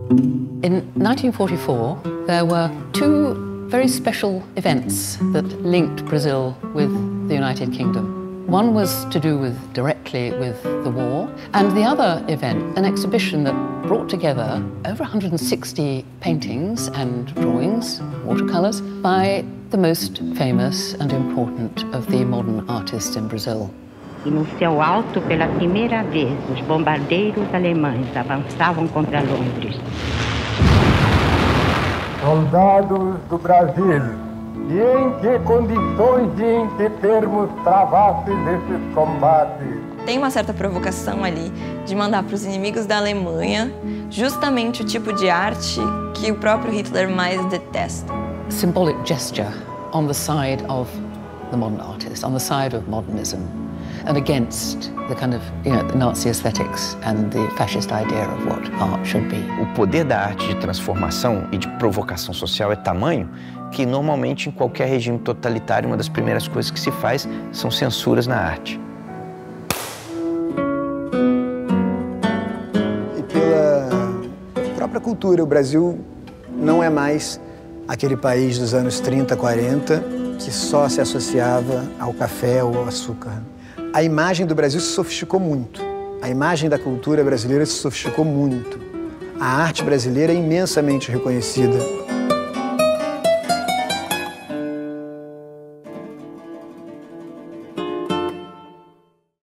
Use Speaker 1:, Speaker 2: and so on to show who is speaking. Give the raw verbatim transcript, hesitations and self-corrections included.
Speaker 1: In nineteen forty-four, there were two very special events that linked Brazil with the United Kingdom. One was to do with directly with the war, and the other event, an exhibition that brought together over one hundred sixty paintings and drawings, watercolors, by the most famous and important of the modern artists in Brazil.
Speaker 2: E no céu alto, pela primeira vez, os bombardeiros alemães avançavam contra Londres.
Speaker 3: Soldados do Brasil, e em que condições e em que termos travastes esses combates?
Speaker 4: Tem uma certa provocação ali de mandar para os inimigos da Alemanha justamente o tipo de arte que o próprio Hitler mais detesta.
Speaker 1: Symbolic gesture on the side of the modern artist, on the side of modernism, and against the kind of, you know, the Nazi aesthetics and the fascist idea of what art should be.
Speaker 5: O poder da arte de transformação e de provocação social é tamanho que normalmente em qualquer regime totalitário uma das primeiras coisas que se faz são censuras na arte.
Speaker 6: E pela própria cultura, o Brasil não é mais aquele país dos anos trinta, quarenta que só se associava ao café ou ao açúcar. A imagem do Brasil se sofisticou muito. A imagem da cultura brasileira se sofisticou muito. A arte brasileira é imensamente reconhecida